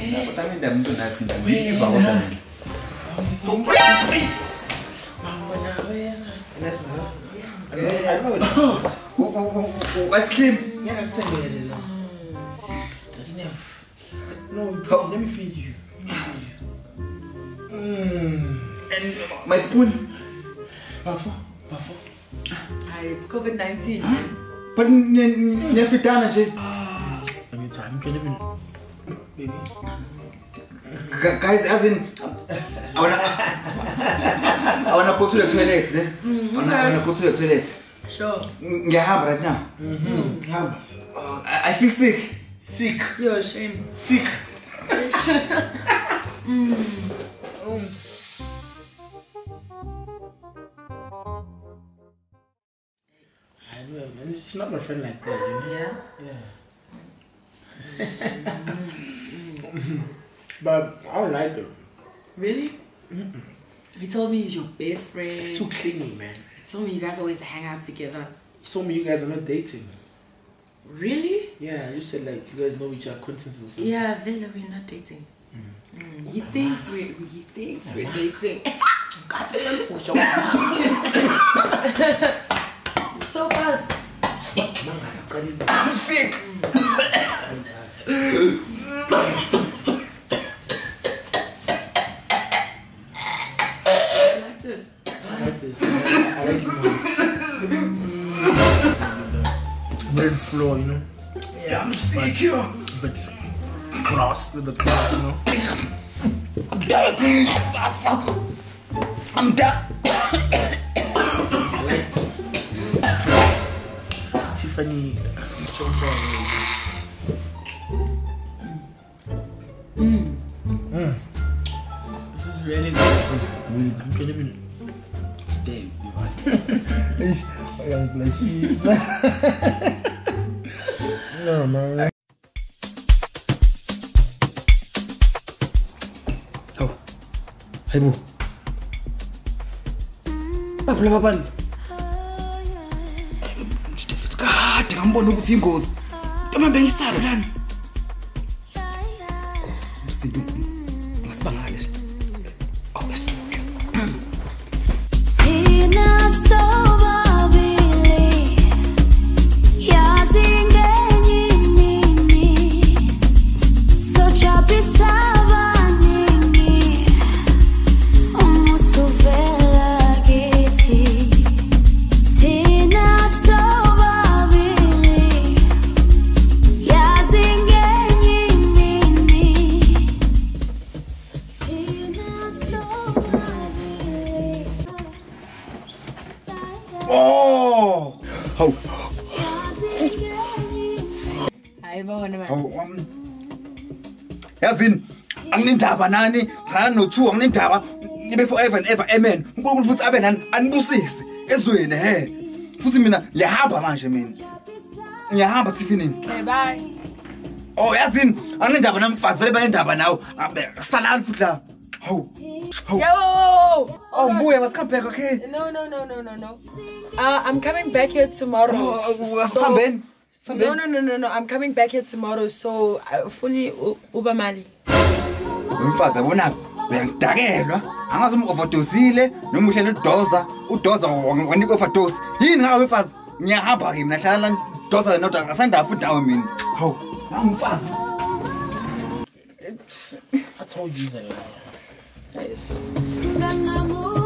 Utami dem to nasi dem. It's all them. Mama na wena. Yes, man. I know it. What's Kim? Yeah, I'm telling you. Doesn't have. No, let me feed you. And my spoon. Bafo. It's COVID-19. But never done it. Anytime, you can even. Baby. Guys, as in, I wanna go to the toilet. I wanna go to the toilet. Sure. Yeah, right now. I feel sick. Sick. You're ashamed. Sick. I know, man. She's not my friend like that, you know? Yeah. But I don't like her. Really? He told me he's your best friend. It's too clingy, man. He told me you guys always hang out together. He told me you guys are not dating. Really? Yeah, you said like you guys know each other, acquaintances or something. Yeah, Vela, we're not dating. He thinks we're dating. So fast. I'm sick. I like you more. Weird floor, you know? Yeah, I'm sick, yo. But cross with the cross, you know? I'm done. Tiffany. This is really good. You can even stay. I am blushes. No, man. Oh. Hey, boo. Baban. Kade ngambona ukuthi ingozi. Ntomambe ngisabe lana. Msidu. Ngasibangale isitu. Oh, studio. Tina sobabili. Yazingenyi nini. Sochapisa ningi. Umusuvela geti. Tina sobabili. Yazingenyi nini. Tina sobabili. Oh. How? Ayibona man. How? Yazini, anginindaba nani? 3 no 2 anginindaba. Ibe forever and ever. Amen. uNkulunkulu futhi abe nani anibusise ezweni he. Futhi mina ngiyahamba manje mina. Ngiyahamba Tiffany. Okay, bye. Oh, yazini, anginindaba namfazi vele bayindaba nawo. Salani futhi la. How? Yo! Oh, Mbuya, must come back, okay? No. I'm coming back here tomorrow. Samben. No. I'm coming back here tomorrow, so fully Uber Mali. Umfazi yabona uyangidakelwa. Angazi overdosile noma uhlele udoza wanika overdose. Yini ngawe mfazi? Ngiyahamba ke mina hlala doza nodwa ngasanda futhi nawe mina. Hawu, umfazi. I told you that. Nice. Bengamu